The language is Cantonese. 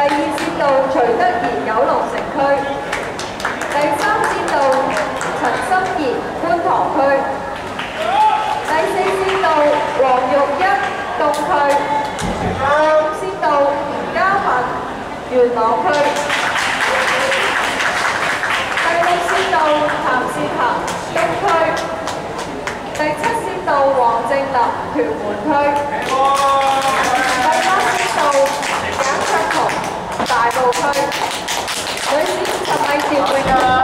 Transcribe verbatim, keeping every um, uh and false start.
二線道徐德賢九龍城區，第三線道陳心怡觀塘區，第四線道黃玉欣東區，第五線道吳家敏元朗區，第六線道譚善恒東區，第七線道黃正林屯門區，第八線道簡卓彤大埔區，女子五十米調配